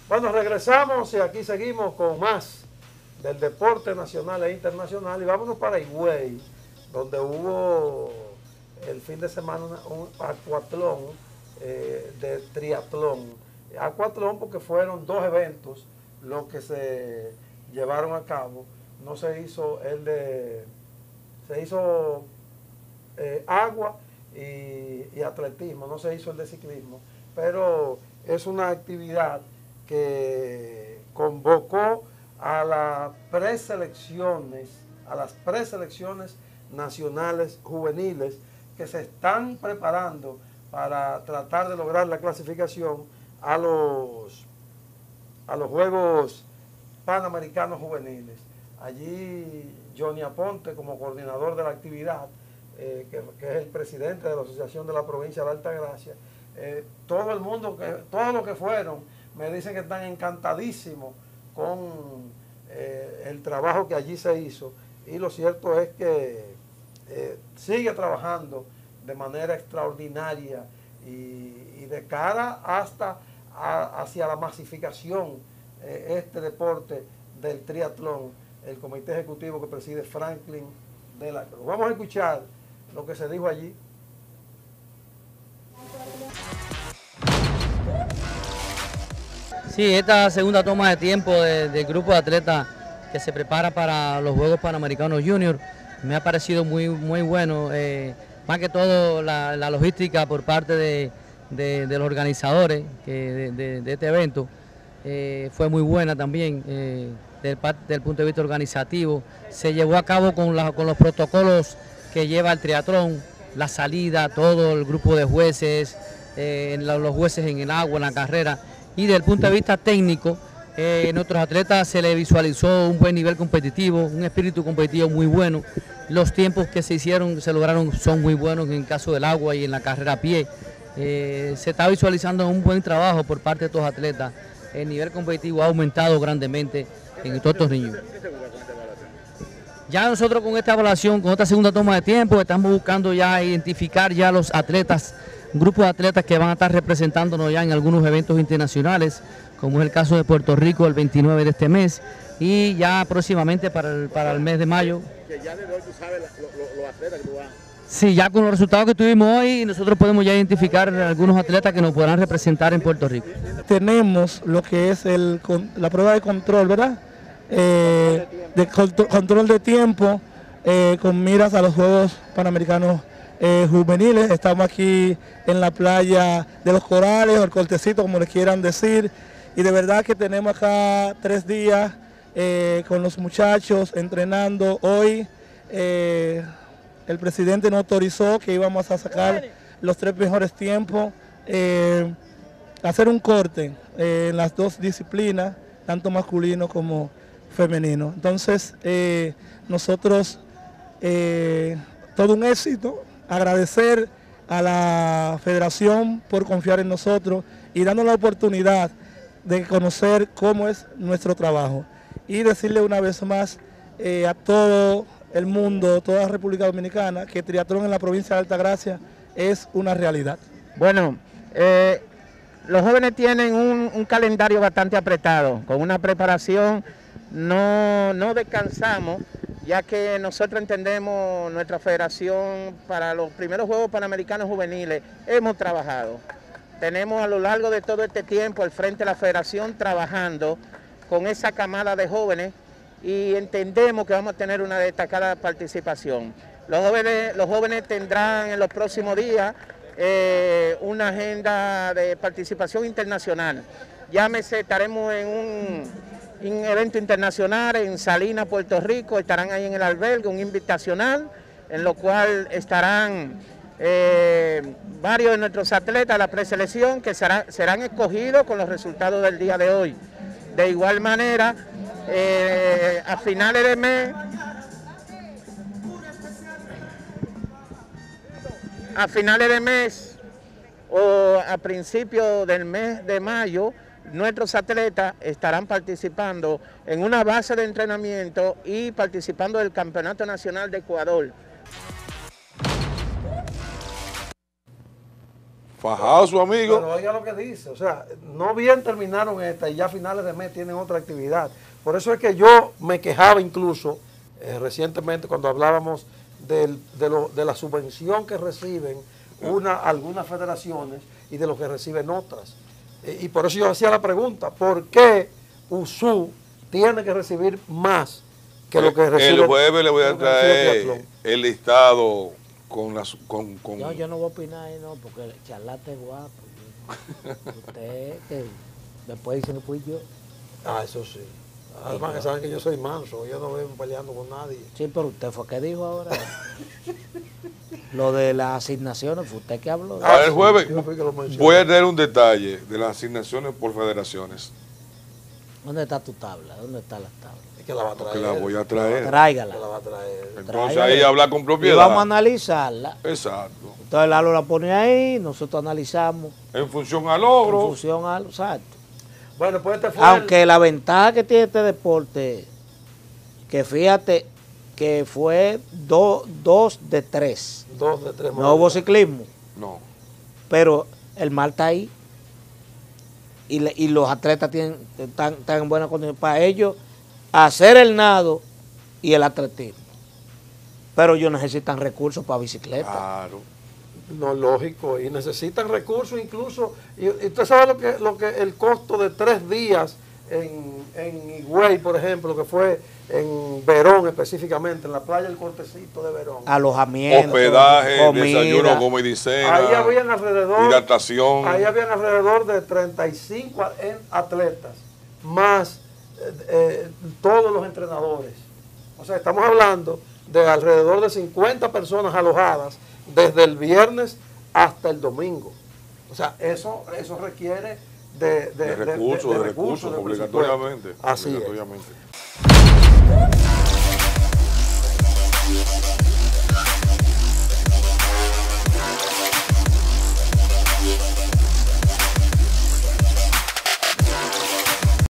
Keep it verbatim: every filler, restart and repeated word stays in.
Bueno, regresamos y aquí seguimos con más del deporte nacional e internacional y vámonos para Higüey, donde hubo el fin de semana un acuatlón eh, de triatlón. Acuatlón porque fueron dos eventos los que se llevaron a cabo. No se hizo el de... se hizo eh, agua y, y atletismo, no se hizo el de ciclismo, pero es una actividad que convocó a las preselecciones, a las preselecciones nacionales juveniles que se están preparando para tratar de lograr la clasificación a los, a los Juegos Panamericanos Juveniles. Allí Johnny Aponte, como coordinador de la actividad, eh, que, que es el presidente de la Asociación de la Provincia de Altagracia, eh, todo el mundo, que, todos los que fueron, me dicen que están encantadísimos con eh, el trabajo que allí se hizo, y lo cierto es que eh, sigue trabajando de manera extraordinaria y, y de cara hasta a, hacia la masificación eh, este deporte del triatlón, el comité ejecutivo que preside Franklin de la Cruz. Vamos a escuchar lo que se dijo allí. Sí, esta segunda toma de tiempo de, del grupo de atletas que se prepara para los Juegos Panamericanos Junior me ha parecido muy, muy bueno, eh, más que todo la, la logística por parte de, de, de los organizadores que de, de, de este evento eh, fue muy buena también, eh, del, del punto de vista organizativo. Se llevó a cabo con, la, con los protocolos que lleva el triatlón, la salida, todo el grupo de jueces, eh, los jueces en el agua, en la carrera. Y desde el punto de vista técnico, eh, nuestros atletas se les visualizó un buen nivel competitivo, un espíritu competitivo muy bueno. Los tiempos que se hicieron, se lograron, son muy buenos en el caso del agua y en la carrera a pie. Eh, se está visualizando un buen trabajo por parte de estos atletas. El nivel competitivo ha aumentado grandemente en todos estos niños. Ya nosotros con esta evaluación, con esta segunda toma de tiempo, estamos buscando ya identificar ya los atletas, grupos de atletas que van a estar representándonos ya en algunos eventos internacionales, como es el caso de Puerto Rico el veintinueve de este mes, y ya próximamente para el, para el mes de mayo. Que ya desde hoy tú sabes los atletas que tú vas. Sí, ya con los resultados que tuvimos hoy, nosotros podemos ya identificar algunos atletas que nos podrán representar en Puerto Rico. Tenemos lo que es el, la prueba de control, ¿verdad? Eh, de control de tiempo eh, con miras a los Juegos Panamericanos eh, Juveniles. Estamos aquí en la playa de los Corales, o el Cortecito, como les quieran decir, y de verdad que tenemos acá tres días eh, con los muchachos entrenando. Hoy eh, el presidente nos autorizó que íbamos a sacar los tres mejores tiempos, eh, hacer un corte eh, en las dos disciplinas, tanto masculino como femenino. Entonces, eh, nosotros, eh, todo un éxito, agradecer a la federación por confiar en nosotros y darnos la oportunidad de conocer cómo es nuestro trabajo. Y decirle una vez más eh, a todo el mundo, toda la República Dominicana, que triatlón en la provincia de Altagracia es una realidad. Bueno, eh, los jóvenes tienen un, un calendario bastante apretado, con una preparación. No, no descansamos, ya que nosotros entendemos nuestra federación para los primeros Juegos Panamericanos Juveniles, hemos trabajado. Tenemos a lo largo de todo este tiempo al frente de la federación trabajando con esa camada de jóvenes y entendemos que vamos a tener una destacada participación. Los jóvenes, los jóvenes tendrán en los próximos días eh, una agenda de participación internacional. Llámese, estaremos en un... un evento internacional en Salinas, Puerto Rico, estarán ahí en el albergue, un invitacional, en lo cual estarán eh, varios de nuestros atletas de la preselección que serán, serán escogidos con los resultados del día de hoy. De igual manera, eh, a finales de mes, a finales de mes o a principios del mes de mayo, nuestros atletas estarán participando en una base de entrenamiento y participando del Campeonato Nacional de Ecuador. Fajado su amigo. Pero oiga lo que dice, o sea, no bien terminaron esta y ya a finales de mes tienen otra actividad. Por eso es que yo me quejaba incluso eh, recientemente cuando hablábamos del, de, lo, de la subvención que reciben una, algunas federaciones y de lo que reciben otras. Eh, y por eso yo hacía la pregunta, ¿por qué U S U tiene que recibir más que lo que recibe? El jueves le voy a traer el listado con las... Con, con... No, yo no voy a opinar ahí, no, porque el charlate es guapo. Usted, que después dice, no fui yo. Ah, eso sí. Además que saben que yo soy manso, yo no vengo peleando con nadie. Sí, pero usted fue que dijo ahora. Lo de las asignaciones, fue usted que habló. Ah, el jueves Yo fui que lo mencioné. voy a tener un detalle de las asignaciones por federaciones. ¿Dónde está tu tabla? ¿Dónde están las tablas? Es que la va a traer. Que la voy a traer. Tráigala. Que la va a traer. Entonces Tráigala. ahí hablar con Y propiedad. vamos a analizarla. Exacto. Entonces Lalo la pone ahí, nosotros analizamos En función al en logro. función al exacto. Bueno, pues este fue Aunque el- la ventaja que tiene este deporte, que fíjate que fue do- dos de tres. dos de tres No hubo ciclismo, No. pero el mar está ahí. Y, le- y los atletas tienen, están, están en buena condición para ellos hacer el nado y el atletismo. Pero ellos necesitan recursos para bicicleta. Claro. No, lógico, y necesitan recursos incluso, y, y usted sabe lo que, lo que el costo de tres días en, en Higüey, por ejemplo, que fue en Verón específicamente, en la playa del Cortecito de Verón. Alojamiento, Hospedaje, comida. desayuno, comida y cena. Ahí habían alrededor, hidratación. ahí habían alrededor de treinta y cinco a- en- atletas, más eh, eh, todos los entrenadores. O sea, estamos hablando de alrededor de cincuenta personas alojadas desde el viernes hasta el domingo. O sea, eso, eso requiere de, de, De recursos, de recursos, de presupuesto. obligatoriamente. Así es. obligatoriamente.